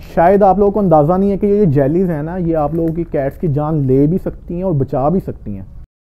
शायद आप लोगों को अंदाज़ा नहीं है कि ये जेलीज़ हैं ना, ये आप लोगों की कैट्स की जान ले भी सकती हैं और बचा भी सकती हैं।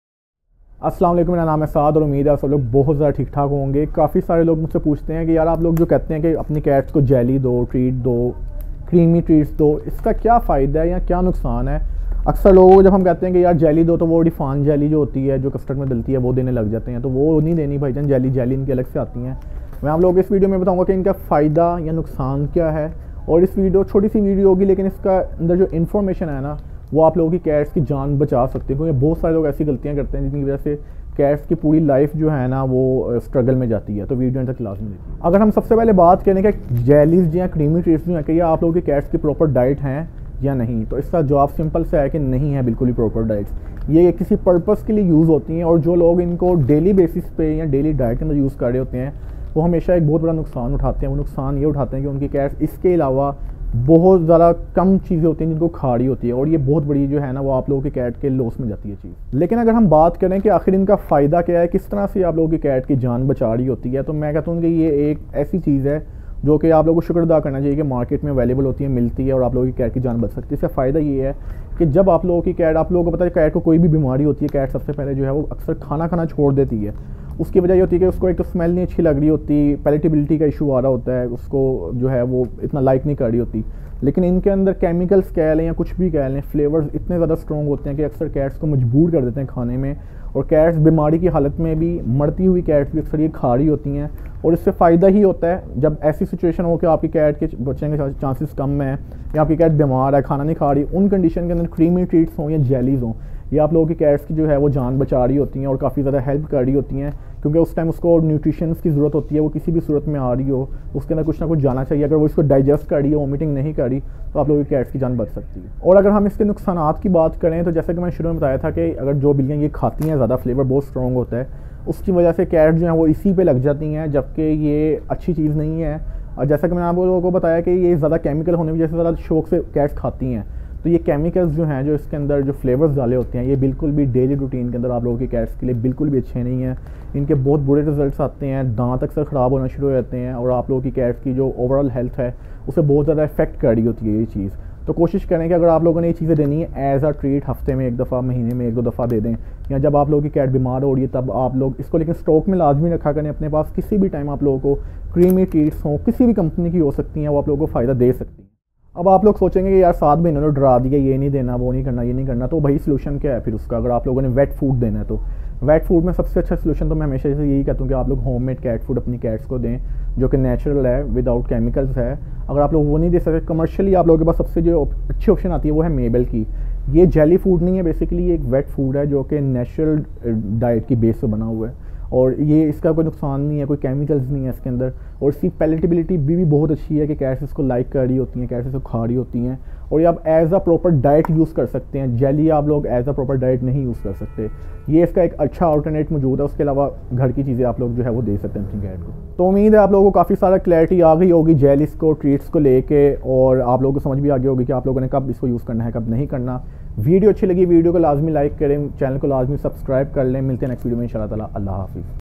अस्सलाम वालेकुम, मेरा नाम है साद और उम्मीद है सब लोग बहुत ज़्यादा ठीक ठाक होंगे। काफ़ी सारे लोग मुझसे पूछते हैं कि यार आप लोग जो कहते हैं कि अपनी कैट्स को जेली दो, ट्रीट दो, क्रीमी ट्रीट्स दो, इसका क्या फ़ायदा है या क्या नुकसान है। अक्सर लोगों को जब हम कहते हैं कि यार जेली दो तो वो डिफान जेली जो होती है, जो कस्टर्ड में डलती है, वो देने लग जाते हैं। तो वो नहीं देनी भाईजान, जेली इनकी अलग से आती हैं। मैं आप लोगों को इस वीडियो में बताऊंगा कि इनका फ़ायदा या नुकसान क्या है। और इस वीडियो छोटी सी वीडियो होगी, लेकिन इसका अंदर जो इन्फॉर्मेशन है ना, वो आप लोगों की कैट्स की जान बचा सकते हैं। क्योंकि बहुत सारे लोग ऐसी गलतियाँ करते हैं जिनकी वजह से कैट्स की पूरी लाइफ जो है ना वो स्ट्रगल में जाती है। तो वीडियो तक लाजमी देखिए। अगर हम सबसे पहले बात करें कि जेलीज या क्रीमी ट्रीट्स जो है कि आप लोगों की कैट्स की प्रॉपर डाइट हैं या नहीं, तो इसका जवाब सिंपल से है कि नहीं है बिल्कुल ही प्रॉपर डाइट्स। ये किसी पर्पस के लिए यूज़ होती हैं और जो लोग इनको डेली बेसिस पे या डेली डाइट के अंदर यूज़ कर रहे होते हैं वो हमेशा एक बहुत बड़ा नुकसान उठाते हैं। वो नुकसान ये उठाते हैं कि उनकी कैट्स इसके अलावा बहुत ज़्यादा कम चीज़ें होती हैं जिनको खा रही होती है, और ये बहुत बड़ी जो है ना वो आप लोगों की कैट के लॉस में जाती है चीज़। लेकिन अगर हम बात करें कि आखिर इनका फ़ायदा क्या है, किस तरह से आप लोगों की कैट की जान बचा रही होती है, तो मैं कहता हूँ कि ये एक ऐसी चीज़ है जो कि आप लोगों को शुक्र अदा करना चाहिए कि मार्केट में अवेलेबल होती है, मिलती है और आप लोगों की कैट की जान बच सकती है। इसका फ़ायदा ये है कि जब आप लोगों की कैट, आप लोगों को पता है कैट को कोई भी बीमारी होती है, कैट सबसे पहले जो है वो अक्सर खाना छोड़ देती है। उसकी वजह ये होती है कि उसको एक तो स्मेल नहीं अच्छी लग रही होती, पैलेटेबिलिटी का इशू आ रहा होता है, उसको जो है वो इतना लाइक नहीं कर रही होती। लेकिन इनके अंदर केमिकल्स कह लें या कुछ भी कह लें, फ्लेवर्स इतने ज़्यादा स्ट्रॉन्ग होते हैं कि अक्सर कैट्स को मजबूर कर देते हैं खाने में। और कैट्स बीमारी की हालत में भी, मरती हुई कैट्स भी अक्सर ये खा रही होती हैं। और इससे फ़ायदा ही होता है जब ऐसी सिचुएशन हो कि आपकी कैट के बचने के चांसेस कम हैं या आपकी कैट बीमार है, खाना नहीं खा रही, उन कंडीशन के अंदर क्रीमी ट्रीट्स हों या जेलीज़ हों, ये आप लोगों की कैट्स की जो है वो जान बचा रही होती हैं और काफ़ी ज़्यादा हेल्प कर रही होती हैं। क्योंकि उस टाइम उसको न्यूट्रिशंस की ज़रूरत होती है, वो किसी भी सूरत में आ रही हो उसके अंदर कुछ ना कुछ जाना चाहिए। अगर वो इसको डाइजेस्ट कर रही है, वोमिटिंग नहीं कर रही, तो आप लोगों की कैट्स की जान बच सकती है। और अगर हम इसके नुकसानात की बात करें तो जैसे कि मैंने शुरू में बताया था कि अगर जो बिल्लियाँ ये खाती हैं, ज़्यादा फ्लेवर बहुत स्ट्रॉन्ग होता है, उसकी वजह से कैट जो है वो इसी पे लग जाती हैं, जबकि ये अच्छी चीज़ नहीं है। और जैसा कि मैंने आप लोगों को बताया कि ये ज़्यादा केमिकल होने की वजह से ज़्यादा शौक से कैट्स खाती हैं, तो ये केमिकल्स जो हैं, जो इसके अंदर जो फ्लेवर्स डाले होते हैं, ये बिल्कुल भी डेली रूटीन के अंदर आप लोगों की कैट्स के लिए बिल्कुल भी अच्छे नहीं हैं। इनके बहुत बुरे रिजल्ट्स आते हैं, दांत अक्सर ख़राब होना शुरू हो जाते हैं और आप लोगों की कैट्स की जो ओवरऑल हेल्थ है उसे बहुत ज़्यादा इफेक्ट कर रही होती है ये चीज़। तो कोशिश करें कि अगर आप लोगों ने ये चीज़ें देनी है एज अ ट्रीट, हफ्ते में एक दफ़ा, महीने में एक दो दफ़ा दे दें, या जब आप लोगों की कैट बीमार हो रही है तब आप लोग इसको, लेकिन स्टॉक में लाजमी रखा करें अपने पास। किसी भी टाइम आप लोगों को क्रीमी ट्रीट्स हों, किसी भी कंपनी की हो सकती हैं, वो आप लोगों को फ़ायदा दे सकती हैं। अब आप लोग सोचेंगे कि यार साथ में इन्होंने डरा दिया, ये नहीं देना, वो नहीं करना, ये नहीं करना, तो भाई सलूशन क्या है फिर उसका। अगर आप लोगों ने वेट फूड देना है तो वेट फूड में सबसे अच्छा सलूशन तो मैं हमेशा से यही कहता हूँ कि आप लोग होममेड कैट फूड अपनी कैट्स को दें, जो कि नेचुरल है, विदाउट केमिकल्स है। अगर आप लोग वो नहीं दे सकते, कमर्शियली आप लोगों के पास सबसे जो अच्छी ऑप्शन आती है वो है मेबल की। ये जेली फूड नहीं है, बेसिकली एक वेट फूड है जो कि नेचुरल डाइट की बेस पर बना हुआ है, और ये इसका कोई नुकसान नहीं है, कोई केमिकल्स नहीं है इसके अंदर। और इसकी पैलेटेबिलिटी भी बहुत अच्छी है कि कैट्स इसको लाइक कर रही होती हैं, कैट्स इसको खा रही होती हैं, और ये आप as a proper diet use कर सकते हैं। जेली आप लोग एज अ प्रॉपर डाइट नहीं यूज़ कर सकते, ये इसका एक अच्छा अल्टरनेट मौजूद है। उसके अलावा घर की चीज़ें आप लोग जो है वो दे सकते हैं अपनी कैट को। तो उम्मीद है आप लोगों को काफ़ी सारा क्लैरिटी आ गई होगी जेलीस को, ट्रीट्स को लेके, और आप लोगों को समझ भी आ गई होगी कि आप लोगों ने कब इसको यूज़ करना है, कब नहीं करना। वीडियो अच्छी लगी, वीडियो को लाजमी लाइक करें, चैनल को लाजमी सब्सक्राइब कर लें। मिलते हैं नेक्स्ट वीडियो में इंशाल्लाह ताला। अल्लाह हाफिज़।